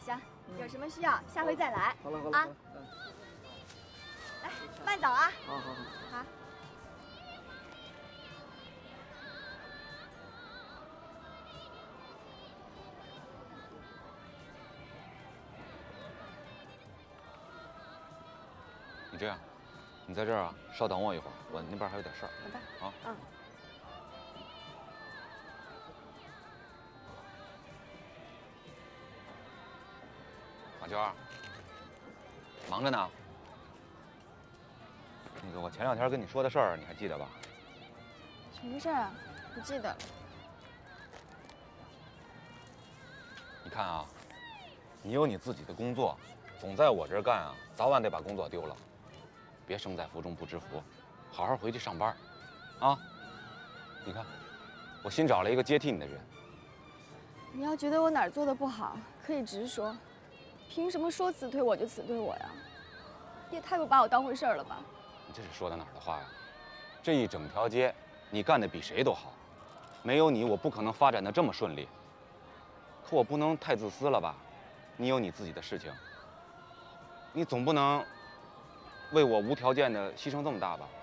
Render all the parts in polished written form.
行，有什么需要下回再来。 好了好了好了， 来，慢走啊。 好好好。 好。 你这样，你在这儿啊，稍等我一会儿，我那边还有点事儿。 好的。 啊。 嗯。 马娟儿，忙着呢。那个，我前2天跟你说的事儿，你还记得吧？ 什么事儿啊？不记得了。 你看啊，你有你自己的工作，总在我这儿干啊，早晚得把工作丢了。别生在福中不知福，好好回去上班，啊！你看，我新找了一个接替你的人。 你要觉得我哪儿做的不好，可以直说，凭什么说辞退我就辞退我呀？也太不把我当回事儿了吧！ 你这是说的哪儿的话呀？这一整条街，你干的比谁都好，没有你，我不可能发展的这么顺利。可我不能太自私了吧？你有你自己的事情，你总不能为我无条件的牺牲这么大吧？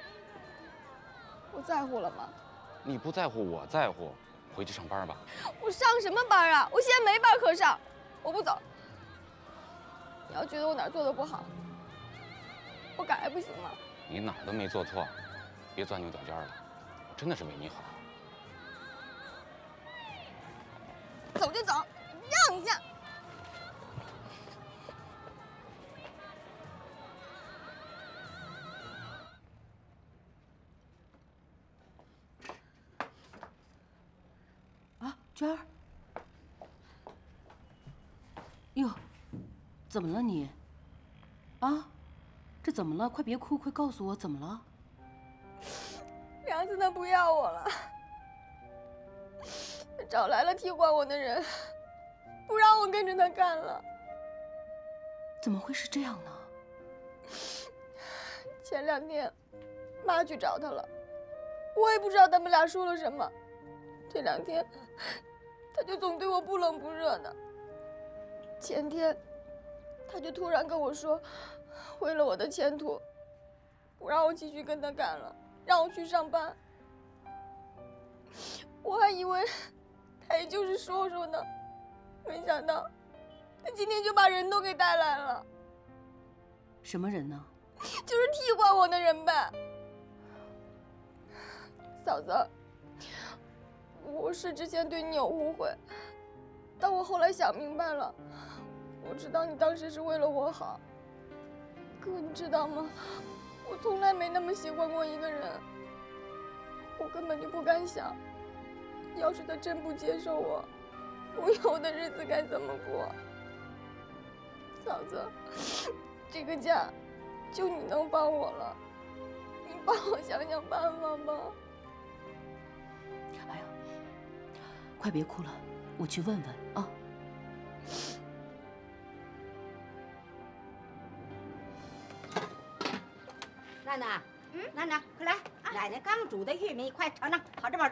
我在乎了吗？ 你不在乎，我在乎。回去上班吧。 我上什么班啊？我现在没班可上，我不走。你要觉得我哪儿做的不好，我改还不行吗？ 你哪儿都没做错，别钻牛角尖了。我真的是为你好。 走就走，让一下。 娟儿，哟，怎么了你？啊，这怎么了？快别哭，快告诉我怎么了？ 梁子他不要我了，他找来了替换我的人，不让我跟着他干了。 怎么会是这样呢？ 前2天，妈去找他了，我也不知道他们俩说了什么。这2天，他就总对我不冷不热的。前天，他就突然跟我说，为了我的前途，不让我继续跟他干了，让我去上班。我还以为他也就是说说呢，没想到他今天就把人都给带来了。 什么人呢？ 就是替换我的人呗。嫂子，我是之前对你有误会，但我后来想明白了，我知道你当时是为了我好。可你知道吗？我从来没那么喜欢过一个人，我根本就不敢想，要是他真不接受我，我以后的日子该怎么过？嫂子，这个家就你能帮我了，你帮我想想办法吧。 哎呀，快别哭了，我去问问啊。 娜娜，娜娜，快来，奶奶刚煮的玉米，快尝尝，好吃不好吃？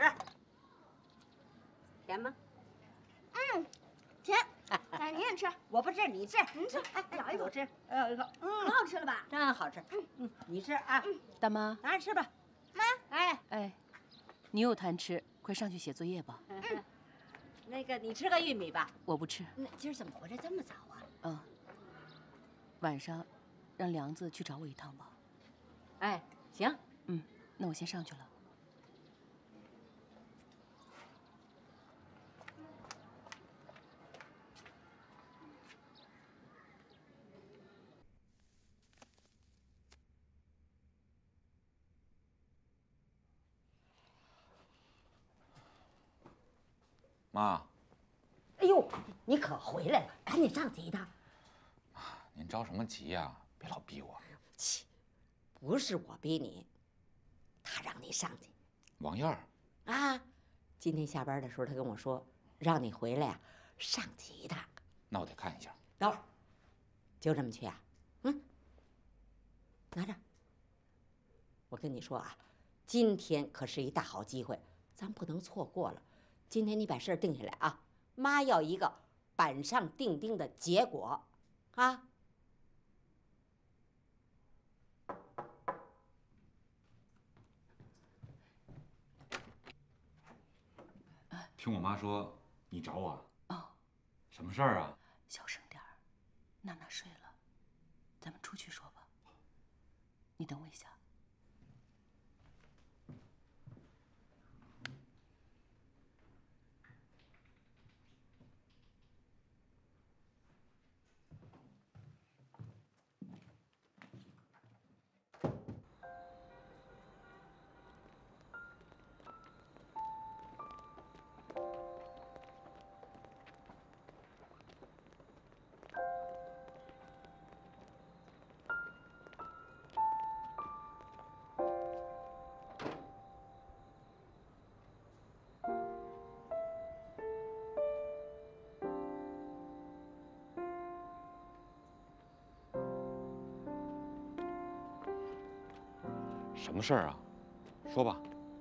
甜吗？ 甜。奶奶你也吃。 我不吃，你吃。 你吃，咬一口。 我吃，咬一口。 可好吃了吧？ 真好吃。你吃啊。 大妈， 当然吃吧。 妈。 哎，你又贪吃，快上去写作业吧。 那个，你吃个玉米吧。 我不吃。 那今儿怎么回来这么早啊？ 晚上让梁子去找我一趟吧。 哎，行。 那我先上去了。 妈。 哎呦，你可回来了，赶紧上去一趟。 您着什么急呀？别老逼我。 切，不是我逼你，他让你上去。 王燕儿。 啊，今天下班的时候他跟我说，让你回来呀，上去一趟。 那我得看一下。 等会儿，就这么去啊？拿着。我跟你说啊，今天可是一大好机会，咱不能错过了。今天你把事儿定下来啊，妈要一个板上钉钉的结果，啊！ 听我妈说你找我。 哦， 什么事儿啊？ 小声点儿，娜娜睡了，咱们出去说吧。你等我一下。 什么事儿啊？说吧。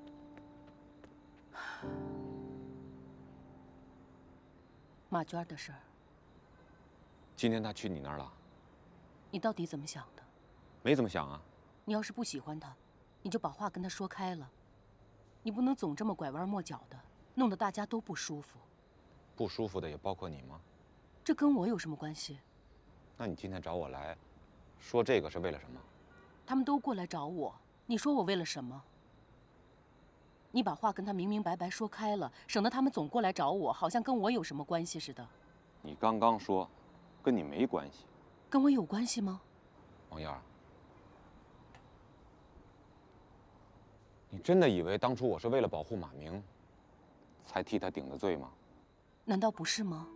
马娟的事儿， 今天她去你那儿了？ 你到底怎么想的？ 没怎么想啊。 你要是不喜欢她，你就把话跟她说开了。你不能总这么拐弯抹角的，弄得大家都不舒服。 不舒服的也包括你吗？ 这跟我有什么关系？ 那你今天找我来，说这个是为了什么？ 他们都过来找我，你说我为了什么？你把话跟他明明白白说开了，省得他们总过来找我，好像跟我有什么关系似的。 你刚刚说，跟你没关系。 跟我有关系吗？ 王燕儿，你真的以为当初我是为了保护马明，才替他顶的罪吗？ 难道不是吗？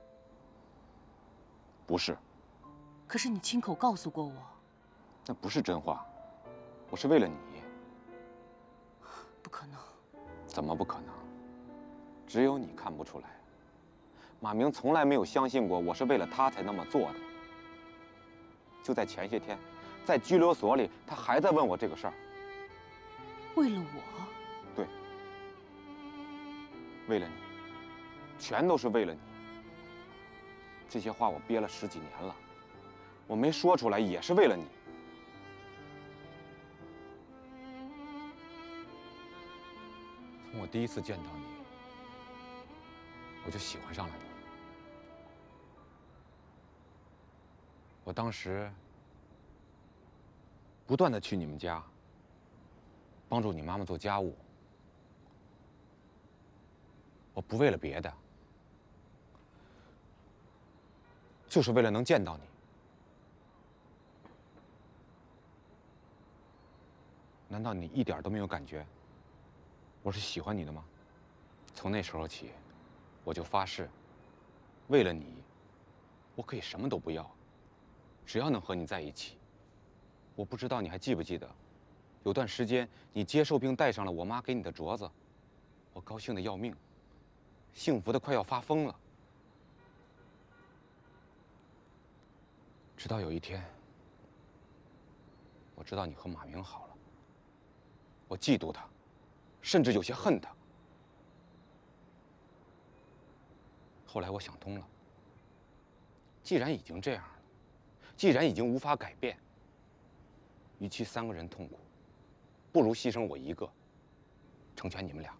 不是。 可是你亲口告诉过我。 那不是真话，我是为了你。 不可能。 怎么不可能？只有你看不出来。马明从来没有相信过我是为了他才那么做的。就在前些天，在拘留所里，他还在问我这个事儿。 为了我？ 对，为了你，全都是为了你。这些话我憋了10几年了，我没说出来也是为了你。从我第一次见到你，我就喜欢上了你。我当时不断地去你们家，帮助你妈妈做家务。我不为了别的，就是为了能见到你。难道你一点都没有感觉我是喜欢你的吗？从那时候起，我就发誓，为了你，我可以什么都不要，只要能和你在一起。我不知道你还记不记得，有段时间你接受并戴上了我妈给你的镯子，我高兴得要命，幸福得快要发疯了。直到有一天，我知道你和马明好了，我嫉妒他，甚至有些恨他。后来我想通了，既然已经这样了，既然已经无法改变，与其3个人痛苦，不如牺牲我一个，成全你们俩。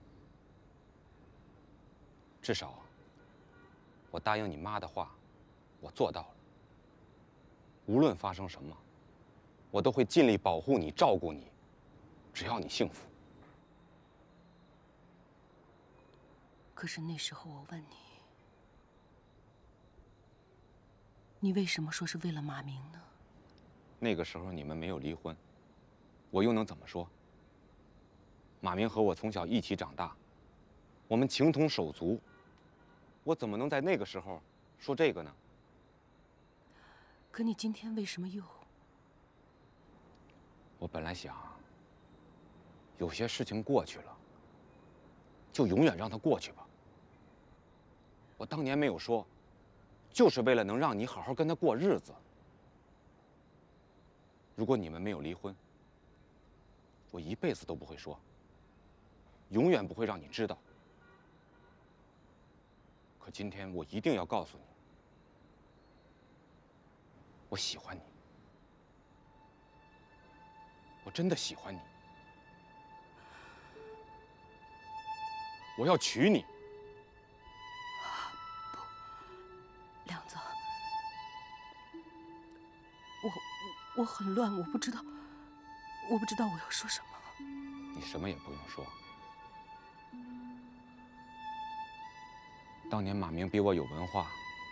至少，我答应你妈的话，我做到了。无论发生什么，我都会尽力保护你、照顾你，只要你幸福。 可是那时候我问你，你为什么说是为了马明呢？ 那个时候你们没有离婚，我又能怎么说？马明和我从小一起长大，我们情同手足，我怎么能在那个时候说这个呢？ 可你今天为什么又…… 我本来想，有些事情过去了，就永远让它过去吧。我当年没有说，就是为了能让你好好跟他过日子。如果你们没有离婚，我一辈子都不会说，永远不会让你知道。 可今天我一定要告诉你，我喜欢你，我真的喜欢你，我要娶你。 不，梁子，我很乱，我不知道我要说什么。 你什么也不用说。当年马明比我有文化，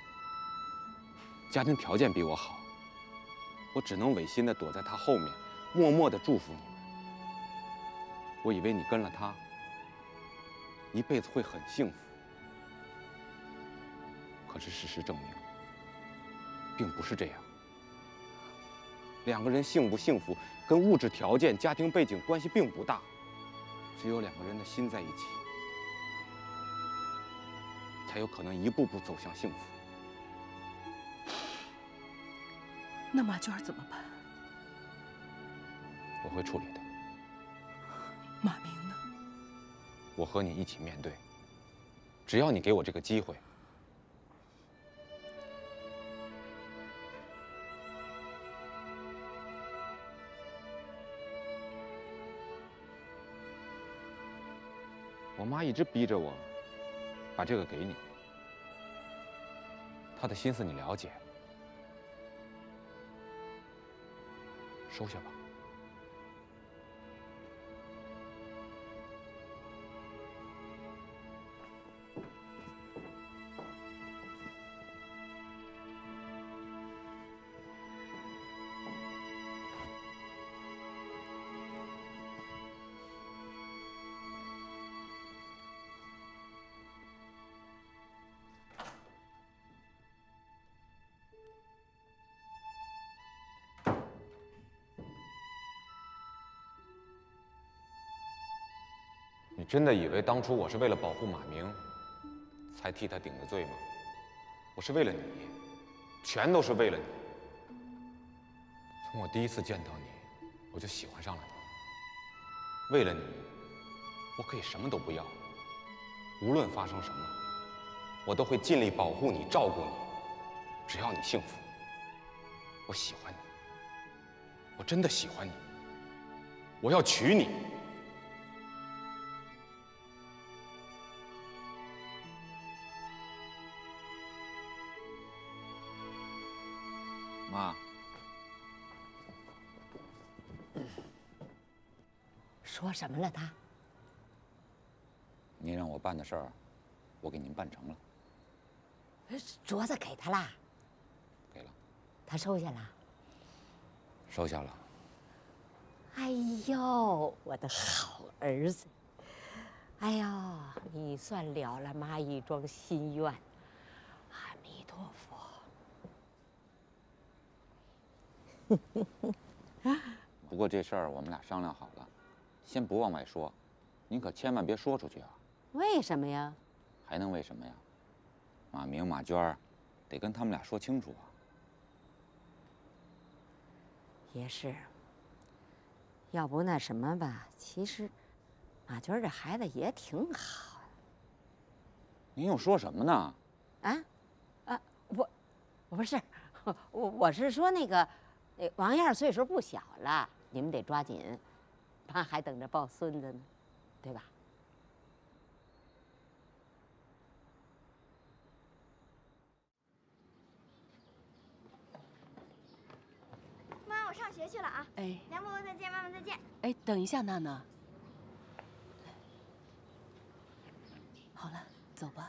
家庭条件比我好，我只能违心地躲在他后面，默默地祝福你们。我以为你跟了他，一辈子会很幸福。可是事实证明，并不是这样。两个人幸不幸福，跟物质条件、家庭背景关系并不大，只有两个人的心在一起，才有可能一步步走向幸福。 那马娟怎么办？ 我会处理的。 马明呢？ 我和你一起面对，只要你给我这个机会。我妈一直逼着我把这个给你，她的心思你了解，收下吧。你真的以为当初我是为了保护马明，才替他顶的罪吗？我是为了你，全都是为了你。从我第一次见到你，我就喜欢上了你。为了你，我可以什么都不要，无论发生什么，我都会尽力保护你、照顾你，只要你幸福。我喜欢你，我真的喜欢你，我要娶你。妈， 说什么了他？ 您让我办的事儿，我给您办成了。 镯子给他啦？ 给了。 他收下了？ 收下了。 哎呦，我的好儿子！哎呦，你算了了妈一桩心愿。阿弥陀佛。 不过这事儿我们俩商量好了，先不往外说，您可千万别说出去啊！ 为什么呀？ 还能为什么呀？马明、马娟儿，得跟他们俩说清楚啊。 也是。要不那什么吧，其实马娟这孩子也挺好。 您又说什么呢？ 我不是，我是说那个。王燕岁数不小了，你们得抓紧，妈还等着抱孙子呢，对吧？ 妈，我上学去了啊！ 哎， 梁伯伯再见，妈妈再见。 哎，等一下，娜娜。好了，走吧。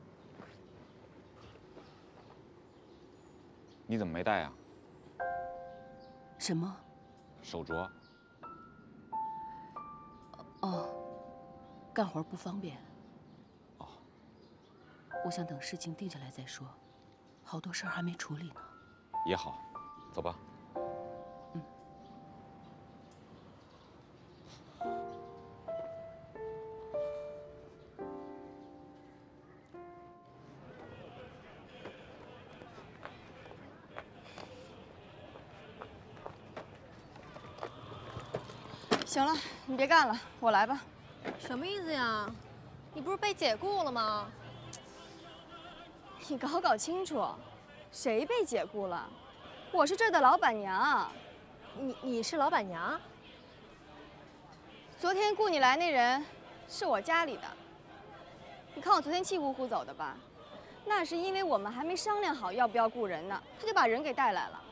你怎么没带啊？ 什么？ 手镯。 哦，干活不方便。 哦。 我想等事情定下来再说，好多事儿还没处理呢。 也好，走吧。 嗯。 行了，你别干了，我来吧。 什么意思呀？你不是被解雇了吗？ 你搞清楚，谁被解雇了？我是这儿的老板娘。 你是老板娘？ 昨天雇你来那人，是我家里的。你看我昨天气呼呼走的吧？那是因为我们还没商量好要不要雇人呢，他就把人给带来了。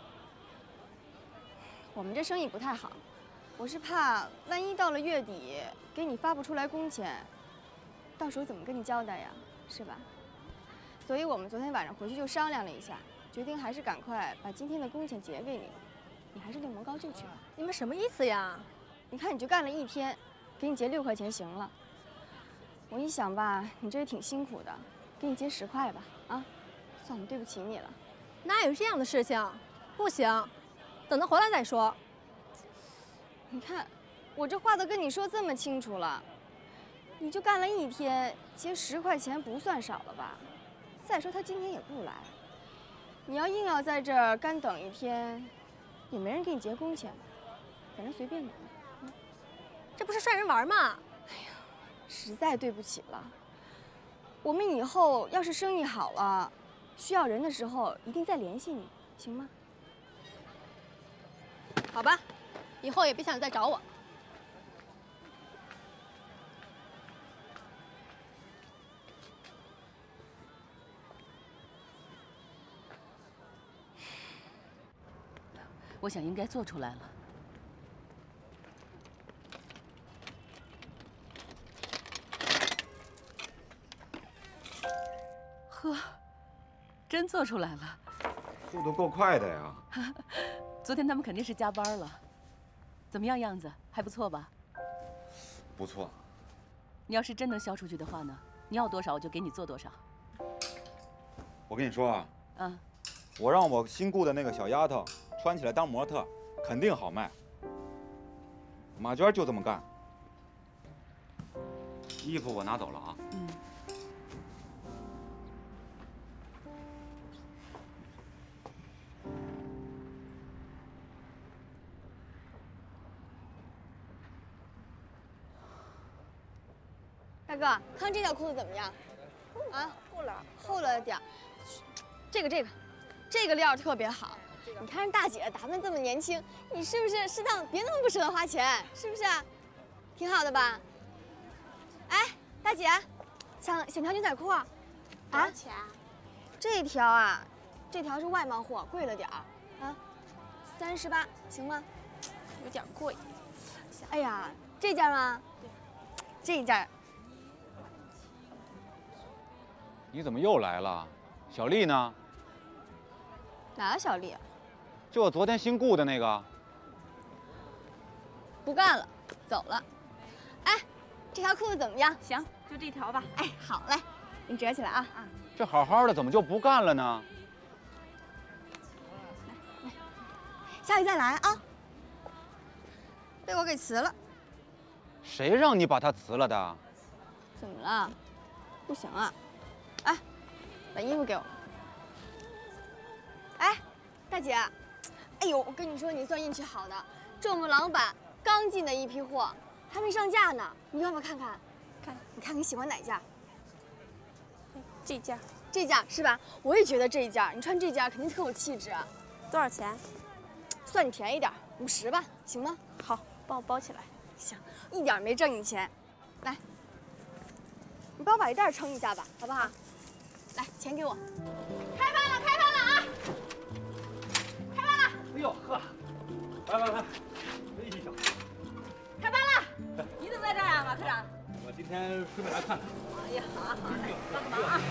我们这生意不太好，我是怕万一到了月底给你发不出来工钱，到时候怎么跟你交代呀？是吧？所以我们昨天晚上回去就商量了一下，决定还是赶快把今天的工钱结给你。你还是另谋高就去吧。 你们什么意思呀？ 你看你就干了1天，给你结6块钱行了。我一想吧，你这也挺辛苦的，给你结10块吧。啊，算我们对不起你了。 哪有这样的事情？不行，等他回来再说。 你看，我这话都跟你说这么清楚了，你就干了1天，结10块钱不算少了吧？再说他今天也不来，你要硬要在这儿干等1天，也没人给你结工钱，反正随便你。 这不是涮人玩吗？ 实在对不起了，我们以后要是生意好了，需要人的时候一定再联系你，行吗？ 好吧，以后也别想再找我。 我想应该做出来了。呵，真做出来了。 速度够快的呀！ 昨天他们肯定是加班了。怎么样，样子还不错吧？ 不错。 你要是真能销出去的话呢，你要多少我就给你做多少。 我跟你说啊， 嗯， 我让我新雇的那个小丫头穿起来当模特，肯定好卖。马娟就这么干。 衣服我拿走了啊。 嗯。 大哥，看这条裤子怎么样？啊，厚了点儿。这个料特别好。你看人大姐打扮这么年轻，你是不是适当别那么不舍得花钱？是不是？挺好的吧？哎，大姐，想条牛仔裤啊？ 多少钱？ 这条啊，这条是外贸货，贵了点儿啊，38，行吗？ 有点贵。 哎呀，这件吗？这件。 你怎么又来了？小丽呢？ 哪个小丽啊？ 就我昨天新雇的那个。 不干了，走了。哎，这条裤子怎么样？ 行，就这条吧。 哎，好嘞，你折起来啊。 这好好的怎么就不干了呢？ 来，下回再来啊。被我给辞了。 谁让你把他辞了的？ 怎么了？不行啊。哎，把衣服给我。哎，大姐，哎呦，我跟你说，你算运气好的，这我们老板刚进的一批货，还没上架呢，你要不要看看？你看你喜欢哪件？ 这件。 这件是吧？我也觉得这件，你穿这件肯定特有气质。 多少钱？ 算你便宜点，50吧，行吗？ 好，帮我包起来。 行，一点没挣你钱。来，你帮我把这袋撑一下吧，好不好？来，钱给我。开饭了，开饭了啊！开饭了！ 哎呦呵，来，哎呦， 开饭了！你怎么在这儿啊，马科长？ 我今天顺便来看看。 哎呀，好，来，帮个忙啊！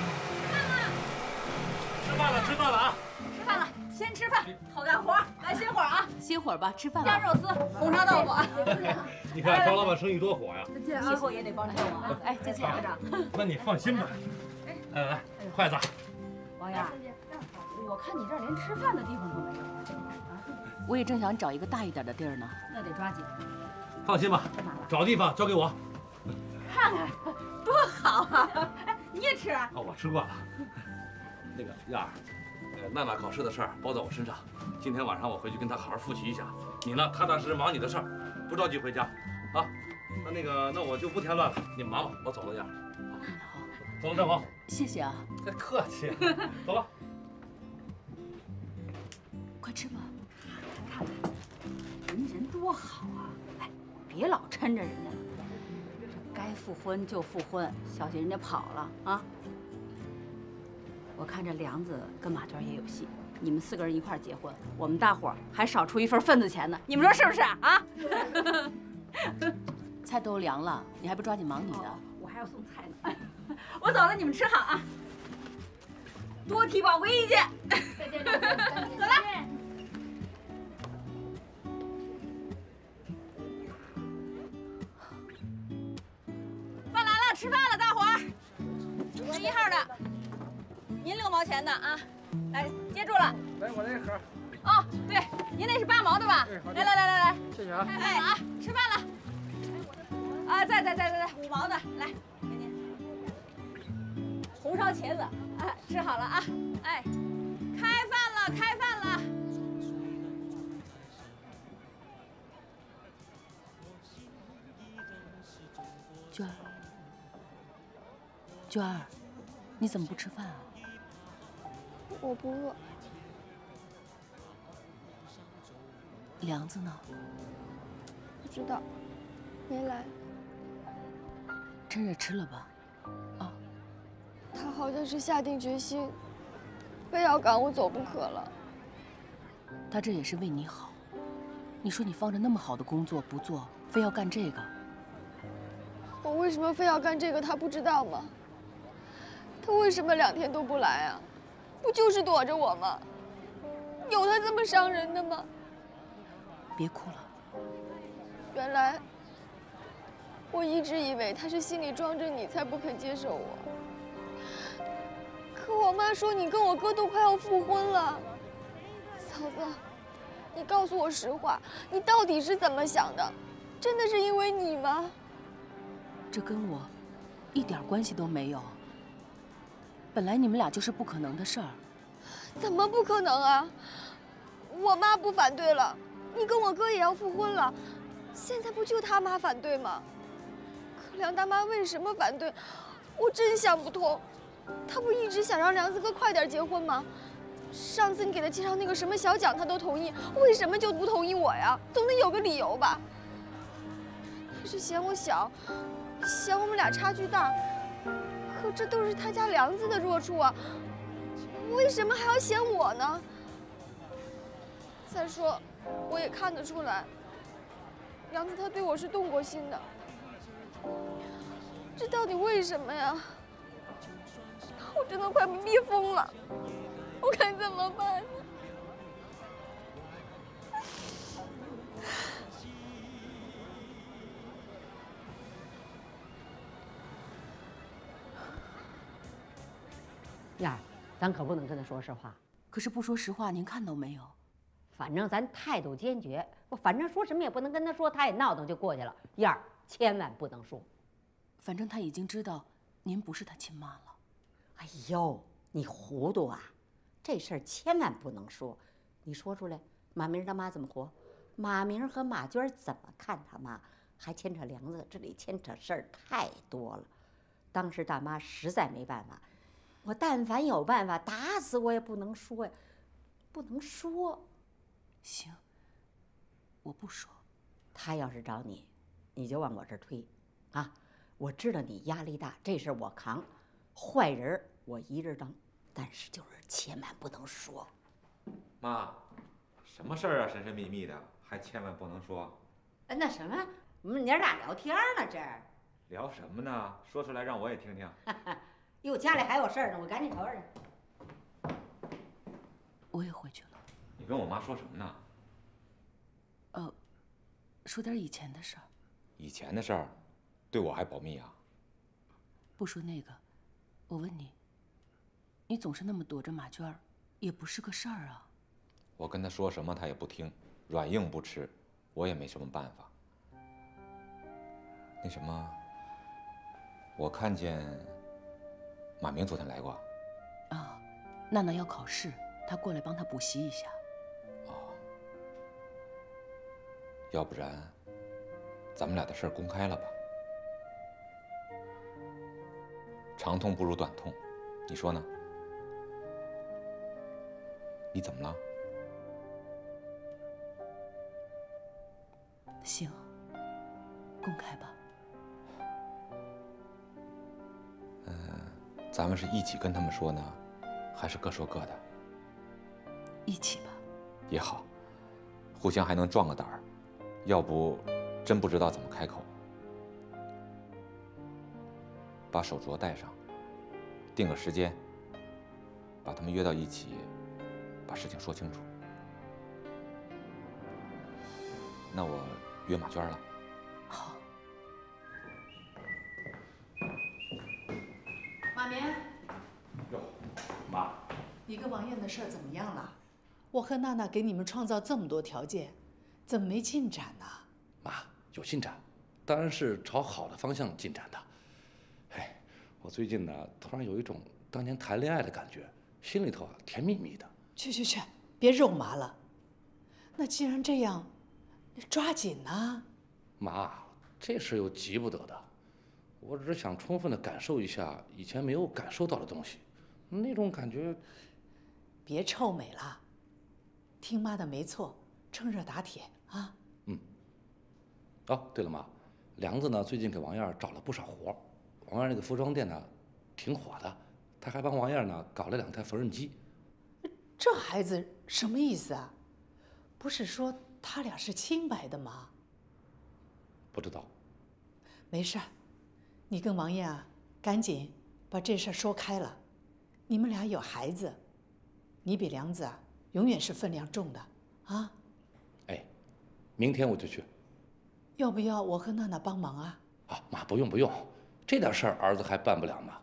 吃饭了啊！ 吃饭了，先吃饭，好干活。来，歇会儿啊， 歇会儿吧，吃饭了。 腌肉丝，红烧豆腐啊。 你看张老板生意多火呀！ 以后也得帮着我啊。哎，再见，科长。 那你放心吧。来，筷子。 王燕，我看你这儿连吃饭的地方都没有啊。 我也正想找一个大一点的地儿呢。 那得抓紧。 放心吧，找地方交给我。 看看，多好啊！哎，你也吃啊？ 我吃惯了。那个燕儿，娜娜考试的事儿包在我身上，今天晚上我回去跟她好好复习一下。你呢，踏踏实实忙你的事儿，不着急回家，啊？那我就不添乱了，你们忙吧，我走了，燕儿。 好， 走了，正好。 谢谢啊。 客气，走吧。 快吃吧。 看看，人人多好啊！哎，别老抻着人家了。这该复婚就复婚，小心人家跑了啊！我看这梁子跟马娟也有戏，你们4个人一块儿结婚，我们大伙儿还少出一份份子钱呢。你们说是不是啊？ 菜都凉了，你还不抓紧忙你的？ 我还要送菜呢。我走了，你们吃好啊！多提宝贵意见。 再见，再见， 走了。饭来了，吃饭了，大伙儿。1号的，您6毛钱的啊，来，接住了。 来，我这盒。 哦，对，您那是8毛的吧？来来来来来， 谢谢啊。 哎啊，吃饭了。啊，在5毛的，来，给您。红烧茄子，哎，吃好了啊，哎，开饭了，开饭了。 娟儿，娟儿，你怎么不吃饭啊？ 我不饿。 梁子呢？ 不知道，没来。 趁热吃了吧。啊。 他好像是下定决心，非要赶我走不可了。 他这也是为你好。你说你放着那么好的工作不做，非要干这个。 我为什么非要干这个？他不知道吗？他为什么2天都不来啊？不就是躲着我吗？有他这么伤人的吗？ 别哭了。 原来，我一直以为他是心里装着你才不肯接受我。可我妈说你跟我哥都快要复婚了。嫂子，你告诉我实话，你到底是怎么想的？真的是因为你吗？ 这跟我一点关系都没有。本来你们俩就是不可能的事儿。 怎么不可能啊？我妈不反对了，你跟我哥也要复婚了，现在不就他妈反对吗？可梁大妈为什么反对？我真想不通。她不一直想让梁子哥快点结婚吗？上次你给他介绍那个什么小蒋，他都同意，为什么就不同意我呀？总得有个理由吧？他是嫌我小，嫌我们俩差距大，可这都是他家梁子的弱处啊，为什么还要嫌我呢？再说，我也看得出来，梁子他对我是动过心的，这到底为什么呀？我真的快被逼疯了，我该怎么办呢？ 燕儿，咱可不能跟他说实话。 可是不说实话，您看到没有？ 反正咱态度坚决，反正说什么也不能跟他说，他也闹腾就过去了。燕儿，千万不能说。 反正他已经知道您不是他亲妈了。 哎呦，你糊涂啊！这事儿千万不能说，你说出来，马明他妈怎么活？马明和马娟怎么看他妈？还牵扯梁子，这里牵扯事儿太多了。当时大妈实在没办法，我但凡有办法，打死我也不能说呀，不能说。 行，我不说。 他要是找你，你就往我这儿推，啊！我知道你压力大，这事儿我扛，坏人我一人当，但是就是千万不能说。 妈，什么事儿啊？神神秘秘的，还千万不能说。 那什么，我们娘俩聊天呢，这儿聊什么呢？说出来让我也听听。 哟，家里还有事儿呢，我赶紧瞅瞅去。 我也回去了。 你跟我妈说什么呢？ 说点以前的事儿。 以前的事儿，对我还保密啊？ 不说那个，我问你，你总是那么躲着马娟儿，也不是个事儿啊。 我跟她说什么她也不听，软硬不吃，我也没什么办法。那什么，我看见马明昨天来过。 啊，娜娜要考试，她过来帮她补习一下。 哦，要不然，咱们俩的事儿公开了吧？ 长痛不如短痛，你说呢？你怎么了？ 行，公开吧。 咱们是一起跟他们说呢，还是各说各的？ 一起吧。 也好，互相还能壮个胆儿，要不真不知道怎么开口。把手镯戴上，定个时间，把他们约到一起，把事情说清楚。那我约马娟了。 好。 马明， 哟，妈， 你跟王艳的事儿怎么样了？我和娜娜给你们创造这么多条件，怎么没进展呢？ 妈，有进展，当然是朝好的方向进展的。哎，我最近呢，突然有一种当年谈恋爱的感觉，心里头啊甜蜜蜜的。 去，别肉麻了。那既然这样，你抓紧呐。 妈，这事又急不得的，我只是想充分的感受一下以前没有感受到的东西，那种感觉。 别臭美了，听妈的没错，趁热打铁啊。 哦，对了，妈，梁子呢最近给王燕找了不少活儿，王燕那个服装店呢挺火的，他还帮王燕呢搞了2台缝纫机。 这孩子什么意思啊？不是说他俩是清白的吗？ 不知道。 没事儿，你跟王艳啊，赶紧把这事儿说开了。你们俩有孩子，你比梁子啊永远是分量重的啊。 哎，明天我就去。 要不要我和娜娜帮忙啊？ 啊，妈，不用，这点事儿儿子还办不了吗？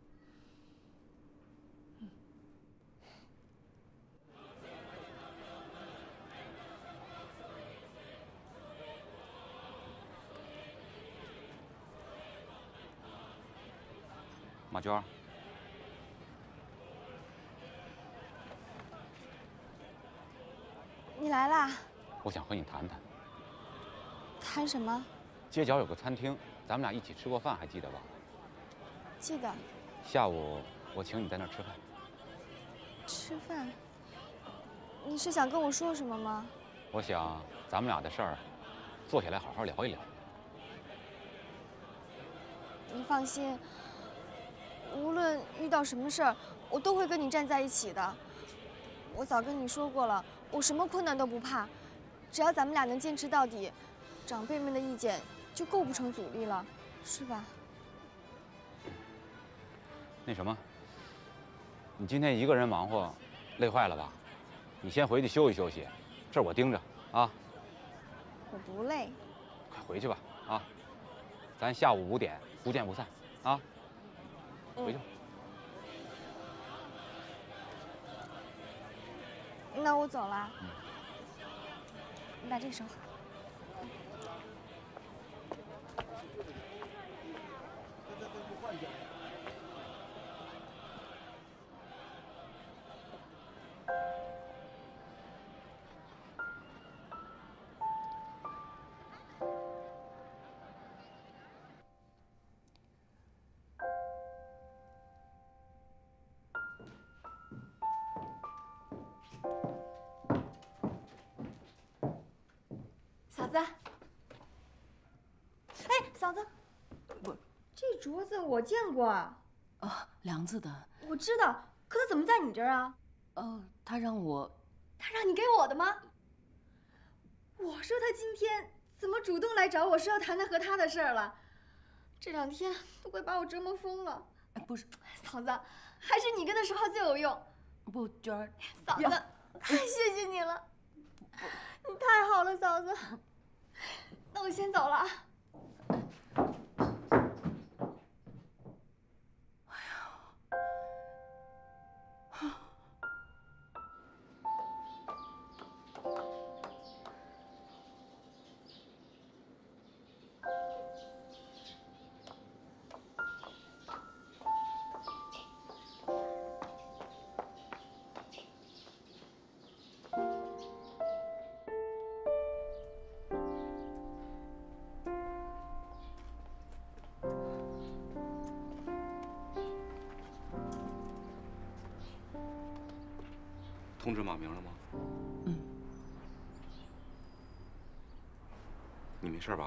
马娟， 你来啦？ 我想和你谈谈。 谈什么？ 街角有个餐厅，咱们俩一起吃过饭，还记得吧？ 记得。 下午我请你在那儿吃饭。 吃饭？你是想跟我说什么吗？ 我想咱们俩的事儿，坐下来好好聊一聊。 你放心，无论遇到什么事儿，我都会跟你站在一起的。我早跟你说过了，我什么困难都不怕，只要咱们俩能坚持到底，长辈们的意见就构不成阻力了，是吧？ 那什么，你今天一个人忙活，累坏了吧？你先回去休息休息，这儿我盯着啊。 我不累。 快回去吧啊！咱下午5点不见不散啊！回去吧。 那我走了。你把这收好。嫂子，哎，嫂子，这镯子我见过。 啊，梁子的。 我知道，可它怎么在你这儿啊？ 他让我。 他让你给我的吗？我说他今天怎么主动来找我，说要谈谈和他的事儿了？这2天都快把我折磨疯了。 不是， 嫂子，还是你跟他说话最有用。 不，娟儿， 嫂子，太谢谢你了，你太好了，嫂子。那我先走了。 通知马明了吗？ 嗯。 你没事吧？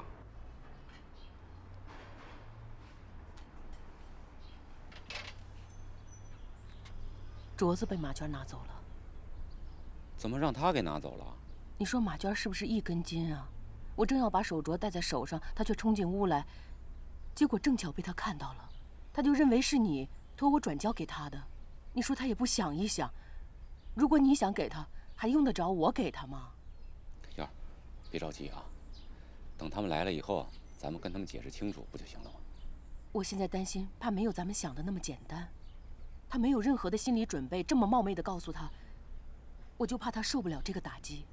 镯子被马娟拿走了。 怎么让他给拿走了？ 你说马娟是不是一根筋啊？我正要把手镯戴在手上，她却冲进屋来，结果正巧被她看到了，她就认为是你托我转交给她的。你说她也不想一想，如果你想给她，还用得着我给她吗？ 燕儿，别着急啊，等他们来了以后，咱们跟他们解释清楚不就行了吗？ 我现在担心，怕没有咱们想的那么简单。他没有任何的心理准备，这么冒昧的告诉他，我就怕他受不了这个打击。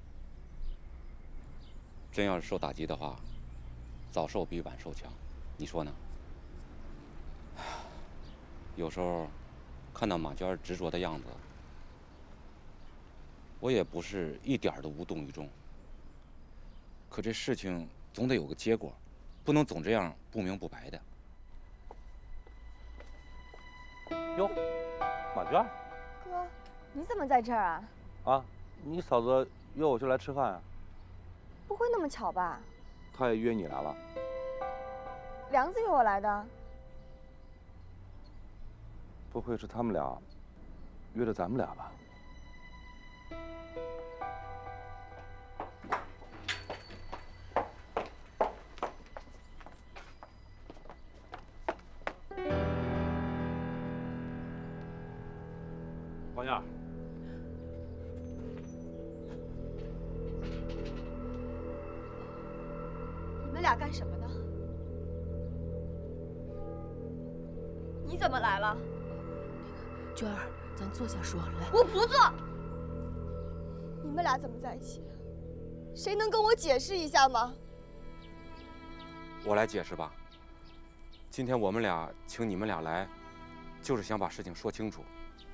真要是受打击的话，早受比晚受强，你说呢？有时候看到马娟执着的样子，我也不是一点儿都无动于衷。可这事情总得有个结果，不能总这样不明不白的。 哟，马娟。 哥，你怎么在这儿啊？ 啊，你嫂子约我就来吃饭啊？ 不会那么巧吧？ 她也约你来了？ 梁子约我来的。 不会是他们俩约的咱们俩吧？王燕儿， 你们俩干什么呢？你怎么来了？ 娟儿，咱坐下说。来， 我不坐。你们俩怎么在一起？谁能跟我解释一下吗？ 我来解释吧。今天我们俩请你们俩来，就是想把事情说清楚。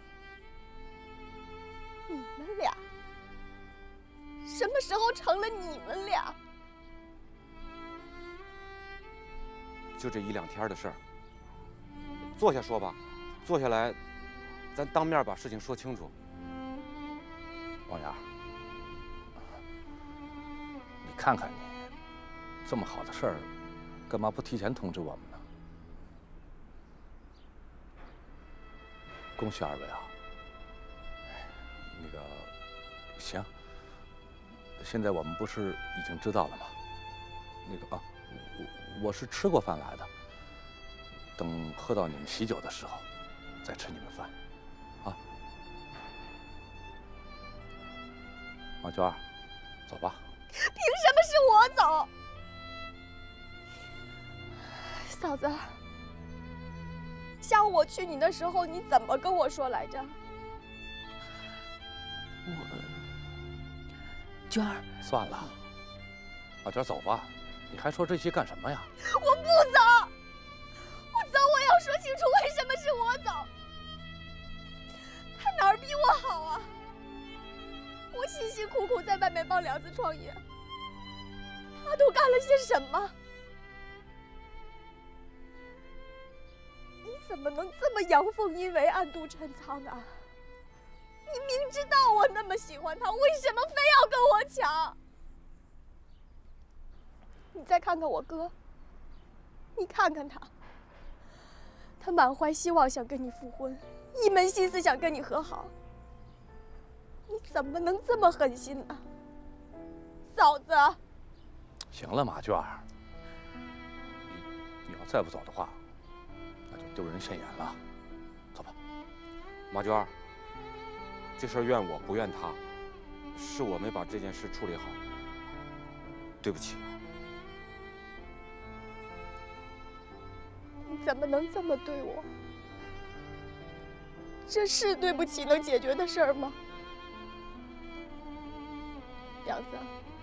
你们俩？什么时候成了你们俩？ 就这1、2天的事儿。坐下说吧，坐下来，咱当面把事情说清楚。 王燕儿，你看看你，这么好的事儿，干嘛不提前通知我们呢？恭喜二位啊！那个，行，现在我们不是已经知道了吗？那个啊，我是吃过饭来的，等喝到你们喜酒的时候，再吃你们饭，啊。马娟儿，走吧。 凭什么是我走？嫂子，下午我去你的时候，你怎么跟我说来着？ 娟儿， 算了，马娟，走吧。你还说这些干什么呀？ 我不走，我走，我要说清楚为什么是我走。他哪儿比我好啊？我辛辛苦苦在外面帮梁子创业，他都干了些什么？你怎么能这么阳奉阴违、暗度陈仓呢？你明知道我那么喜欢他，为什么非要跟我抢？你再看看我哥，你看看他，他满怀希望想跟你复婚，一门心思想跟你和好，你怎么能这么狠心呢？嫂子， 行了，马娟儿，你要再不走的话，那就丢人现眼了。走吧。 马娟儿，这事儿怨我不怨他，是我没把这件事处理好，对不起。 你怎么能这么对我？这是对不起能解决的事儿吗？梁子，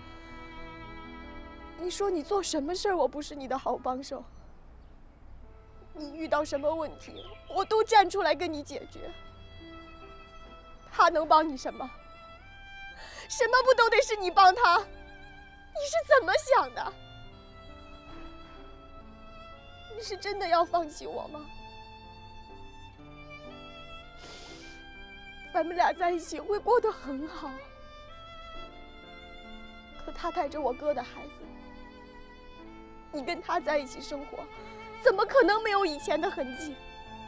你说你做什么事儿我不是你的好帮手？你遇到什么问题，我都站出来跟你解决。他能帮你什么？什么不都得是你帮他？你是怎么想的？你是真的要放弃我吗？ 咱们俩在一起会过得很好。可他带着我哥的孩子，你跟他在一起生活，怎么可能没有以前的痕迹？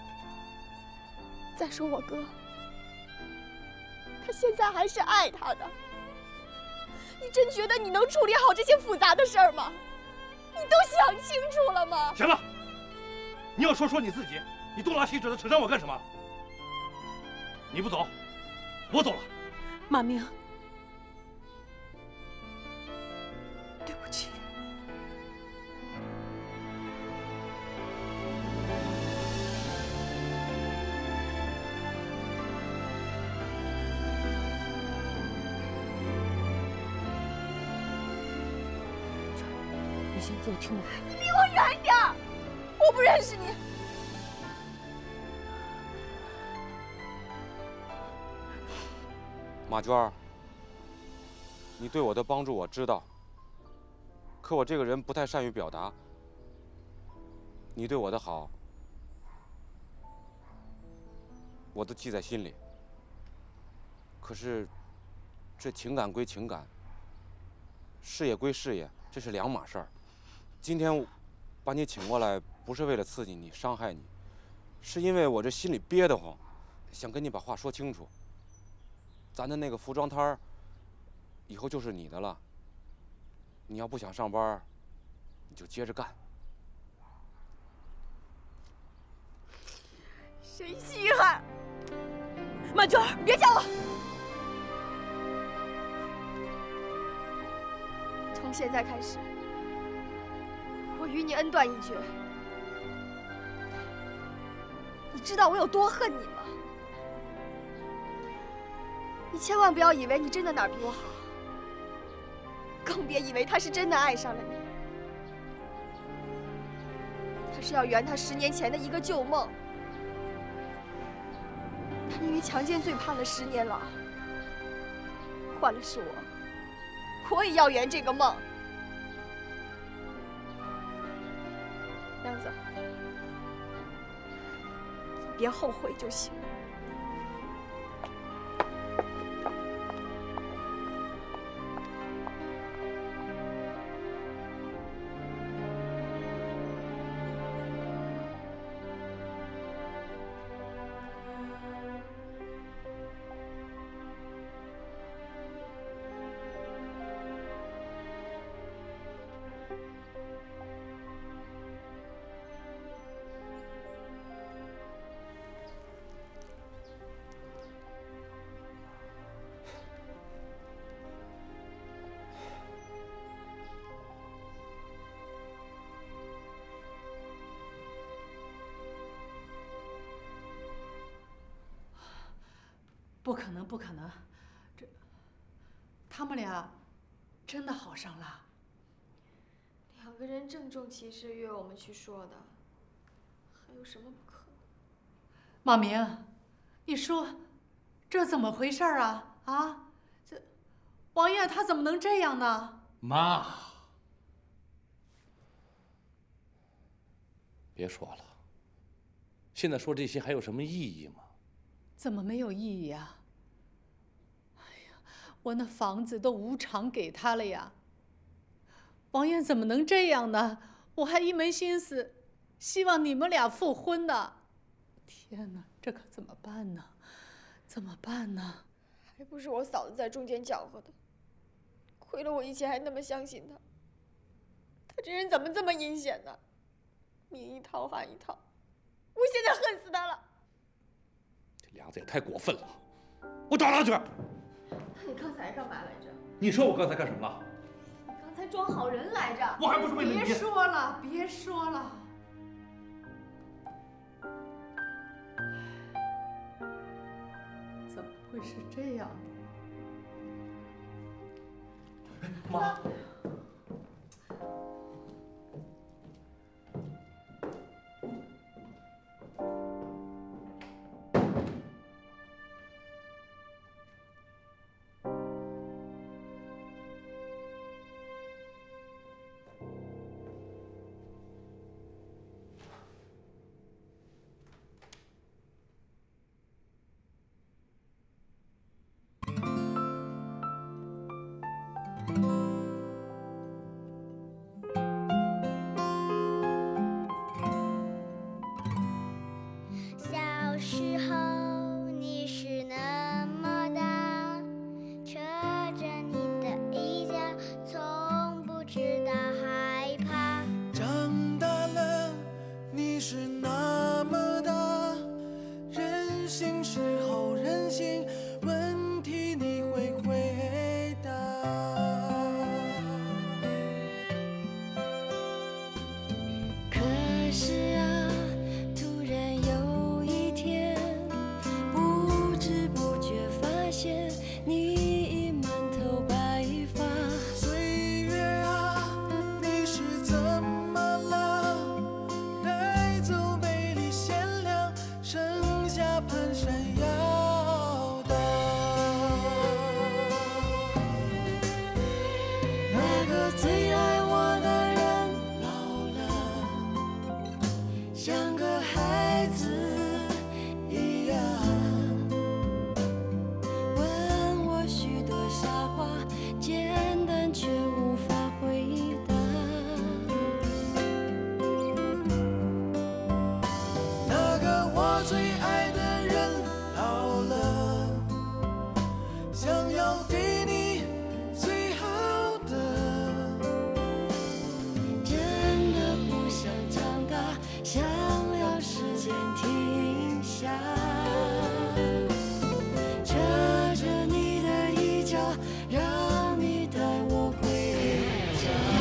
再说我哥，他现在还是爱他的。你真觉得你能处理好这些复杂的事儿吗？你都想清楚了吗？ 行了，你要说你自己，你东拉西扯的扯上我干什么？你不走，我走了。 马明，对不起。你先坐，听我。 你离我远一点！我不认识你。 马娟儿，你对我的帮助我知道，可我这个人不太善于表达。你对我的好，我都记在心里。可是，这情感归情感，事业归事业，这是两码事儿。今天把你请过来，不是为了刺激你、伤害你，是因为我这心里憋得慌，想跟你把话说清楚。咱的那个服装摊儿，以后就是你的了。你要不想上班，你就接着干。 谁稀罕？ 马娟儿， 别叫我！从现在开始，我与你恩断义绝。你知道我有多恨你吗？你千万不要以为你真的哪儿比我好，更别以为他是真的爱上了你。他是要圆他10年前的一个旧梦。他因为强奸罪判了10年牢，换了是我也要圆这个梦。梁子，你别后悔就行。 不可能，不可能，他们俩真的好上了。 2个人郑重其事约我们去说的，还有什么不可能？ 马明，你说这怎么回事啊？啊，这王艳她怎么能这样呢？ 妈，别说了，现在说这些还有什么意义吗？ 怎么没有意义啊？哎呀，我那房子都无偿给他了呀。王艳怎么能这样呢？我还一门心思希望你们俩复婚呢。天哪，这可怎么办呢？怎么办呢？ 还不是我嫂子在中间搅和的。亏了我以前还那么相信他，他这人怎么这么阴险呢？明一套暗一套，我现在恨死他了。 这梁子也太过分了，我找他去。 你刚才干嘛来着？ 你说我刚才干什么了？ 你刚才装好人来着。 我还不是为了你。 别说了，别说了。怎么会是这样的？ 妈。 你已满头白发。 岁月啊，你是怎么了？带走美丽鲜亮，剩下蹒跚摇荡。 那个最爱我的人老了，像个孩子一样，问我许多傻话，简单却无法回答。 那个我最爱的人老了，想要给你最好的， 真的不想长大，想要时间停下，扯着你的衣角，让你带我回家。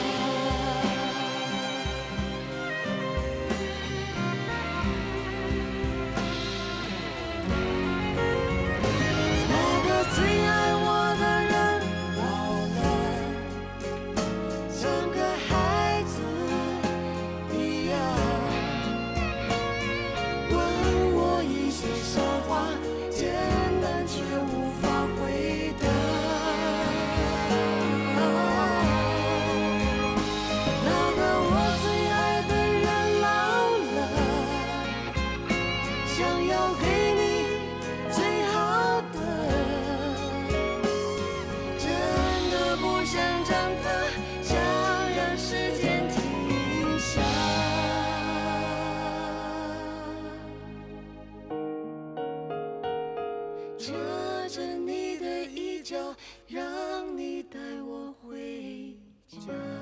那个最爱我的人老了，像个孩子一样，问我一些傻话，简单却无法回答。那个我最爱的人老了，想要给你最好的，真的不想长大，想让时间停下。扯着你的衣角，让你带我回家。